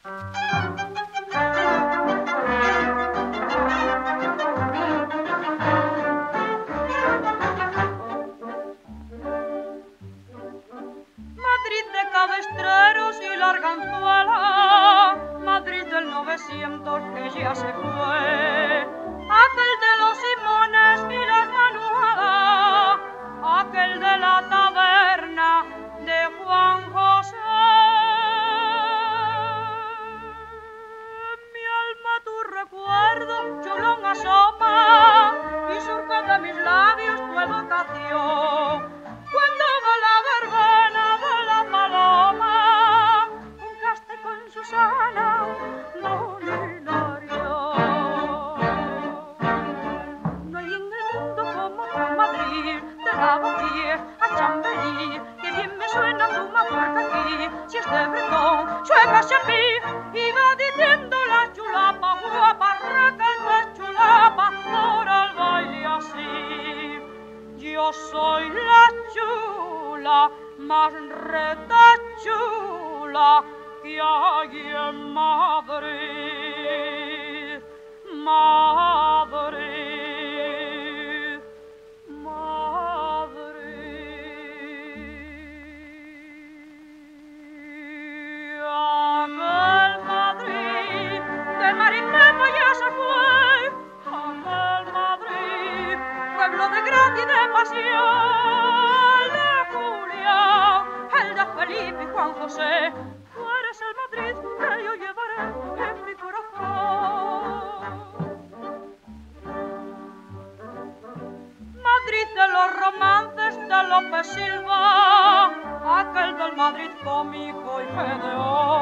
Madrid de cabestreros y la Arganzuela, Madrid del 900 que ya se fue, aquel de los Simones y las Manuadas, aquel de la taberna de Juan José. Mi alma tu recuerdo, chulón asoma, y surca de mis labios tu evocación. Cuando va la verbena de la paloma, un caste con Susana Molinario. No hay en el mundo como tu Madrid, de Lavapiés a Chamberí, que bien me suena tu mazorca aquí, si es de Bretón, Chueca, Chapí, y va diciendo la chulapa, guapa, raca, que chulapa, por el baile así. Yo soy la chula más retachula que hay en Madrid, Madrid, Madrid. Aquel Madrid, del Marinero ya se fue, aquel Madrid, pueblo de gracia y de pasión, de Julia, el de Felipe y Juan José, tú eres el Madrid que yo llevaré en mi corazón. Madrid de los romances de López Silva, aquel del Madrid cómico y Gedeón.